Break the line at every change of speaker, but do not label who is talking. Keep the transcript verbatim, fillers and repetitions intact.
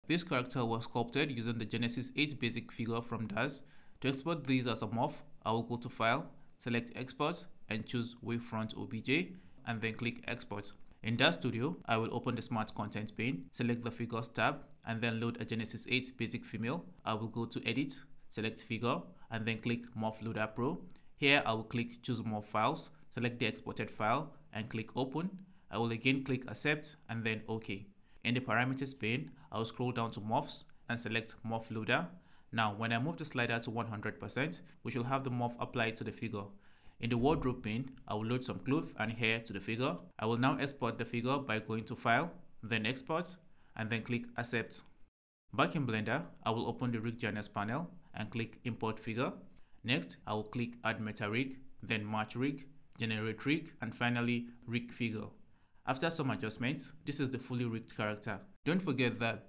This character was sculpted using the Genesis eight basic figure from Daz. To export these as a morph, I will go to File, select Export and choose Wavefront O B J and then click Export. In Daz Studio, I will open the Smart Content pane, select the Figures tab and then load a Genesis eight basic female. I will go to Edit, select Figure and then click Morph Loader Pro. Here I will click Choose More Files, select the exported file and click Open. I will again click Accept and then OK. In the Parameters pane, I will scroll down to Morphs and select Morph Loader. Now when I move the slider to one hundred percent, we shall have the morph applied to the figure. In the Wardrobe pane, I will load some cloth and hair to the figure. I will now export the figure by going to File, then Export, and then click Accept. Back in Blender, I will open the Rig G N S panel and click Import Figure. Next, I will click Add Meta Rig, then Match Rig, Generate Rig, and finally Rig Figure. After some adjustments, this is the fully rigged character. Don't forget that